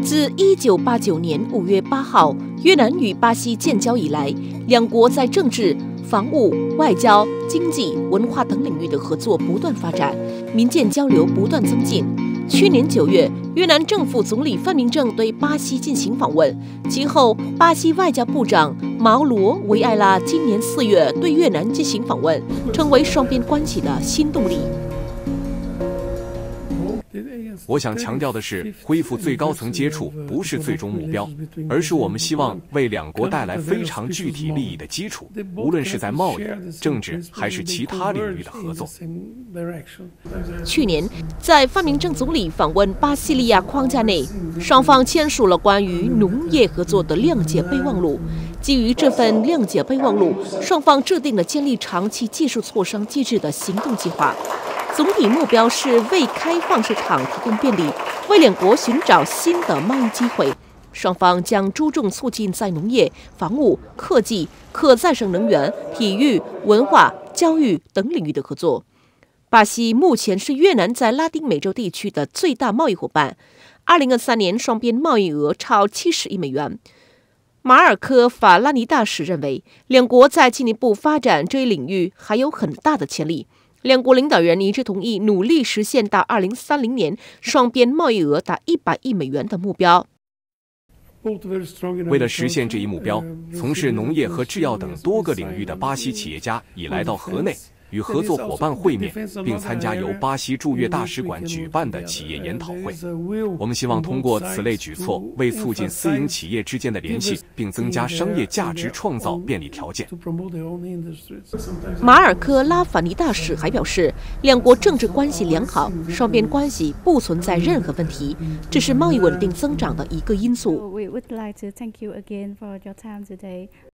自1989年5月8号越南与巴西建交以来，两国在政治、防务、外交、经济、文化等领域的合作不断发展，民间交流不断增进。去年9月，越南政府总理范明政对巴西进行访问，其后巴西外交部长毛罗维埃拉今年4月对越南进行访问，成为双边关系的新动力。 我想强调的是，恢复最高层接触不是最终目标，而是我们希望为两国带来非常具体利益的基础，无论是在贸易、政治还是其他领域的合作。 去年，在范明政总理访问巴西利亚框架内，双方签署了关于农业合作的谅解备忘录。基于这份谅解备忘录，双方制定了建立长期技术磋商机制的行动计划。总体目标是为开放市场提供便利，为两国寻找新的贸易机会。双方将注重促进在农业、防务、科技、可再生能源、体育、文化、教育等领域的合作。巴西目前是越南在拉丁美洲地区的最大贸易伙伴，2023年双边贸易额超70亿美元。马尔科法拉尼大使认为，两国在进一步发展这一领域还有很大的潜力。两国领导人一致同意努力实现到2030年双边贸易额达100亿美元的目标。 为了实现这一目标，从事农业和制药等多个领域的巴西企业家已来到河内，与合作伙伴会面，并参加由巴西驻越大使馆举办的企业研讨会。我们希望通过此类举措，为促进私营企业之间的联系，并增加商业价值创造便利条件。 马尔科拉法尼大使还表示，两国政治关系良好，双边关系不存在任何问题，这是贸易稳定增长的一个因素。